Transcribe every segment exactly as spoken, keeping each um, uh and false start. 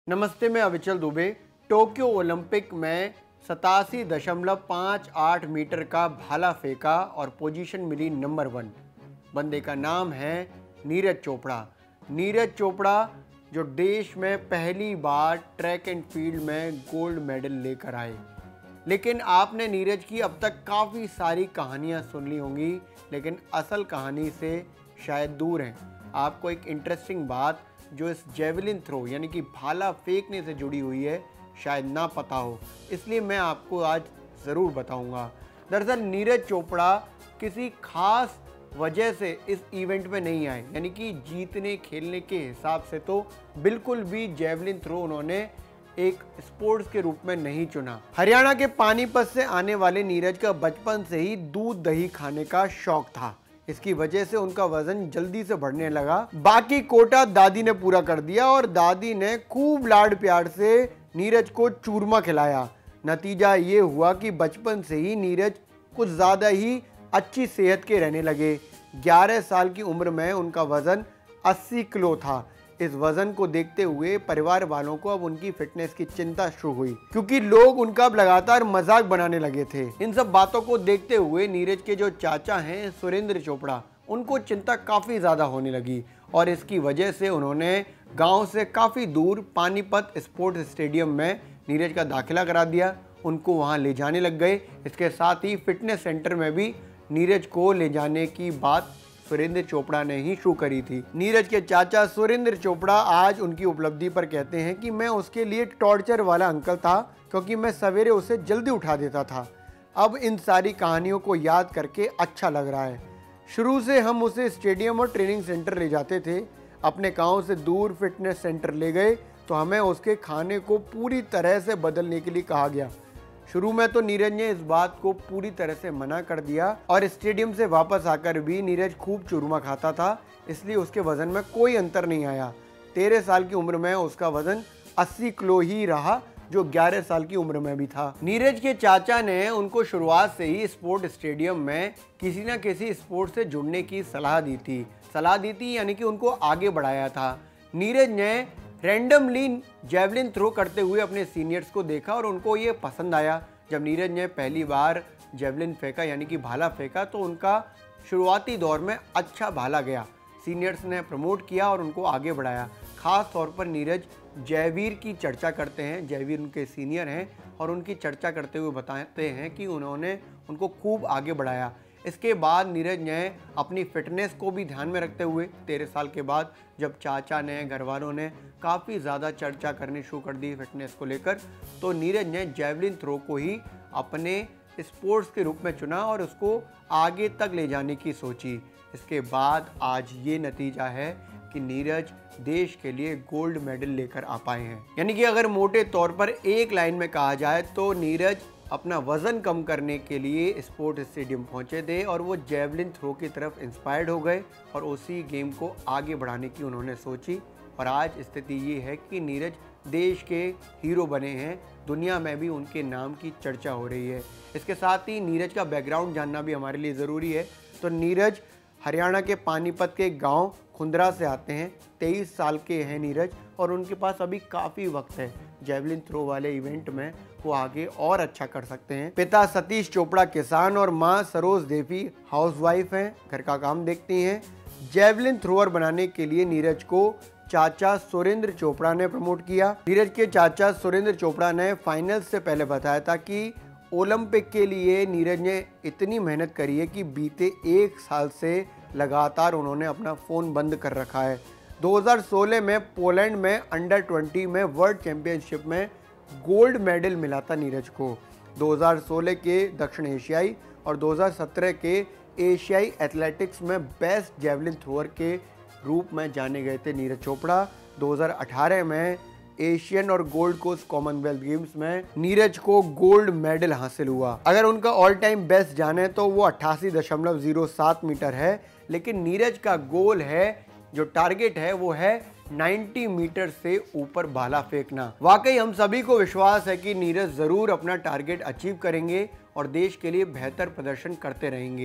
नमस्ते, मैं अविचल Dubey. Tokyo Olympic में सतासी दशमलव पाँच आठ मीटर का भाला फेंका और पोजीशन मिली नंबर वन। बंदे का नाम है नीरज चोपड़ा। नीरज चोपड़ा जो देश में पहली बार ट्रैक एंड फील्ड में गोल्ड मेडल लेकर आए। लेकिन आपने नीरज की अब तक काफ़ी सारी कहानियां सुन ली होंगी, लेकिन असल कहानी से शायद दूर हैं। आपको एक इंटरेस्टिंग बात जो इस जेवलिन थ्रो यानी कि भाला फेंकने से जुड़ी हुई है शायद ना पता हो, इसलिए मैं आपको आज ज़रूर बताऊंगा। दरअसल नीरज चोपड़ा किसी खास वजह से इस इवेंट में नहीं आए, यानी कि जीतने खेलने के हिसाब से तो बिल्कुल भी जेवलिन थ्रो उन्होंने एक स्पोर्ट्स के रूप में नहीं चुना। हरियाणा के पानीपत से आने वाले नीरज का बचपन से ही दूध दही खाने का शौक था। इसकी वजह से उनका वजन जल्दी से बढ़ने लगा। बाकी कोटा दादी ने पूरा कर दिया और दादी ने खूब लाड प्यार से नीरज को चूरमा खिलाया। नतीजा ये हुआ कि बचपन से ही नीरज कुछ ज़्यादा ही अच्छी सेहत के रहने लगे। ग्यारह साल की उम्र में उनका वजन अस्सी किलो था। इस वजन को देखते हुए परिवार वालों को अब उनकी फिटनेस की चिंता शुरू हुई, क्योंकि लोग उनका अब लगातार मजाक बनाने लगे थे। इन सब बातों को देखते हुए नीरज के जो चाचा हैं सुरेंद्र चोपड़ा, उनको चिंता काफ़ी ज़्यादा होने लगी और इसकी वजह से उन्होंने गांव से काफ़ी दूर पानीपत स्पोर्ट्स स्टेडियम में नीरज का दाखिला करा दिया। उनको वहाँ ले जाने लग गए। इसके साथ ही फिटनेस सेंटर में भी नीरज को ले जाने की बात सुरेंद्र चोपड़ा ने ही शुरू करी थी। नीरज के चाचा सुरेंद्र चोपड़ा आज उनकी उपलब्धि पर कहते हैं कि मैं उसके लिए टॉर्चर वाला अंकल था, क्योंकि मैं सवेरे उसे जल्दी उठा देता था। अब इन सारी कहानियों को याद करके अच्छा लग रहा है। शुरू से हम उसे स्टेडियम और ट्रेनिंग सेंटर ले जाते थे। अपने गाँव से दूर फिटनेस सेंटर ले गए तो हमें उसके खाने को पूरी तरह से बदलने के लिए कहा गया। शुरू में तो नीरज ने इस बात को पूरी तरह से मना कर दिया और स्टेडियम से वापस आकर भी नीरज खूब चूरमा खाता था, इसलिए उसके वजन में कोई अंतर नहीं आया। तेरह साल की उम्र में उसका वजन अस्सी किलो ही रहा, जो ग्यारह साल की उम्र में भी था। नीरज के चाचा ने उनको शुरुआत से ही स्पोर्ट स्टेडियम में किसी न किसी स्पोर्ट से जुड़ने की सलाह दी थी सलाह दी थी यानी कि उनको आगे बढ़ाया था। नीरज ने रैंडमली जेवलिन थ्रो करते हुए अपने सीनियर्स को देखा और उनको ये पसंद आया। जब नीरज ने पहली बार जेवलिन फेंका यानी कि भाला फेंका तो उनका शुरुआती दौर में अच्छा भाला गया। सीनियर्स ने प्रमोट किया और उनको आगे बढ़ाया। ख़ास तौर पर नीरज जयवीर की चर्चा करते हैं। जयवीर उनके सीनियर हैं और उनकी चर्चा करते हुए बताते हैं कि उन्होंने उनको खूब आगे बढ़ाया। इसके बाद नीरज ने अपनी फिटनेस को भी ध्यान में रखते हुए तेरह साल के बाद जब चाचा ने, घर वालों ने काफ़ी ज़्यादा चर्चा करनी शुरू कर दी फिटनेस को लेकर, तो नीरज ने जेवलिन थ्रो को ही अपने स्पोर्ट्स के रूप में चुना और उसको आगे तक ले जाने की सोची। इसके बाद आज ये नतीजा है कि नीरज देश के लिए गोल्ड मेडल लेकर आ पाए हैं। यानी कि अगर मोटे तौर पर एक लाइन में कहा जाए तो नीरज अपना वज़न कम करने के लिए स्पोर्ट स्टेडियम पहुंचे थे और वो जेवलिन थ्रो की तरफ इंस्पायर्ड हो गए और उसी गेम को आगे बढ़ाने की उन्होंने सोची। और आज स्थिति ये है कि नीरज देश के हीरो बने हैं। दुनिया में भी उनके नाम की चर्चा हो रही है। इसके साथ ही नीरज का बैकग्राउंड जानना भी हमारे लिए ज़रूरी है। तो नीरज हरियाणा के पानीपत के गांव खुंदरा से आते हैं। तेईस साल के हैं नीरज और उनके पास अभी काफ़ी वक्त है। जेवलिन थ्रो वाले इवेंट में वो आगे और अच्छा कर सकते हैं। पिता सतीश चोपड़ा किसान और माँ सरोज देवी हाउसवाइफ हैं, घर का काम देखती हैं। जेवलिन थ्रोअर बनाने के लिए नीरज को चाचा सुरेंद्र चोपड़ा ने प्रमोट किया। नीरज के चाचा सुरेंद्र चोपड़ा ने फाइनल से पहले बताया था कि ओलंपिक के लिए नीरज ने इतनी मेहनत करी है कि बीते एक साल से लगातार उन्होंने अपना फ़ोन बंद कर रखा है। दो हज़ार सोलह में पोलैंड में अंडर बीस में वर्ल्ड चैंपियनशिप में गोल्ड मेडल मिला था नीरज को। दो हज़ार सोलह के दक्षिण एशियाई और दो हज़ार सत्रह के एशियाई एथलेटिक्स में बेस्ट जेवलिन थ्रोअर के रूप में जाने गए थे नीरज चोपड़ा। दो हज़ार अठारह में एशियन और गोल्ड कोस्ट कॉमनवेल्थ गेम्स में नीरज को गोल्ड मेडल हासिल हुआ। अगर उनका ऑल टाइम बेस्ट जाने तो वो अट्ठासी दशमलव जीरो सात मीटर है, लेकिन नीरज का गोल है, जो टारगेट है वो है नब्बे मीटर से ऊपर भाला फेंकना। वाकई हम सभी को विश्वास है कि नीरज ज़रूर अपना टारगेट अचीव करेंगे और देश के लिए बेहतर प्रदर्शन करते रहेंगे।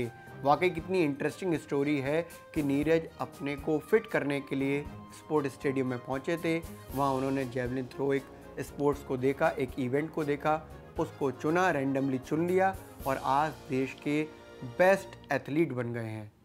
वाकई कितनी इंटरेस्टिंग स्टोरी है कि नीरज अपने को फिट करने के लिए स्पोर्ट स्टेडियम में पहुंचे थे। वहां उन्होंने जेवलिन थ्रो एक स्पोर्ट्स को देखा, एक इवेंट को देखा, उसको चुना, रैंडमली चुन लिया और आज देश के बेस्ट एथलीट बन गए हैं।